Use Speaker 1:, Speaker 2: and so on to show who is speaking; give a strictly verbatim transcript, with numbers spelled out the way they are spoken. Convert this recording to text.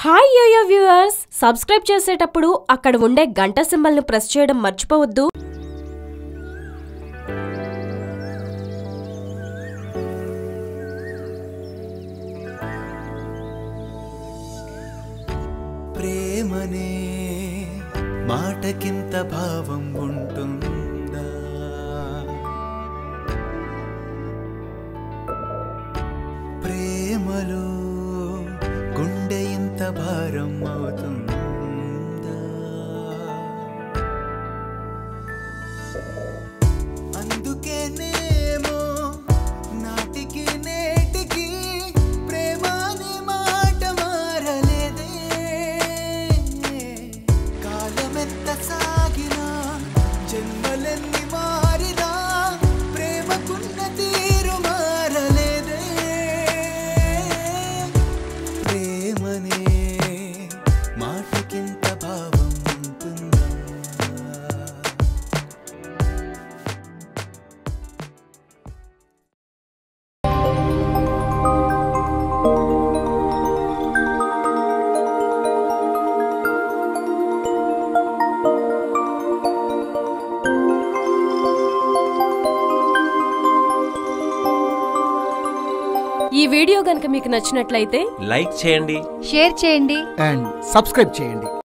Speaker 1: Hi yo-yo viewers, subscribe చేసేటప్పుడు అక్కడ ఉండే గంట సింబల్ ను ప్రెస్ చేయడం మర్చిపోవద్దు.
Speaker 2: ప్రేమనే మాటకింత భావం ఉంటుందా? ప్రేమలో గుండె ఇంత భారం అవుతుందా? అందుకేనేమో నాటికి నేటికి ప్రేమ అనే మాట మారలేదే. కాలమెంత సాగినా జన్మలెన్ని మారినా ప్రేమకున్న తీరు మారలేదే. ప్రేమనే మాటకింత భావం ఉంటుందా?
Speaker 1: ఈ వీడియో గనుక మీకు నచ్చినట్లయితే
Speaker 3: లైక్ చేయండి,
Speaker 4: షేర్ చేయండి
Speaker 5: అండ్ సబ్స్క్రైబ్ చేయండి.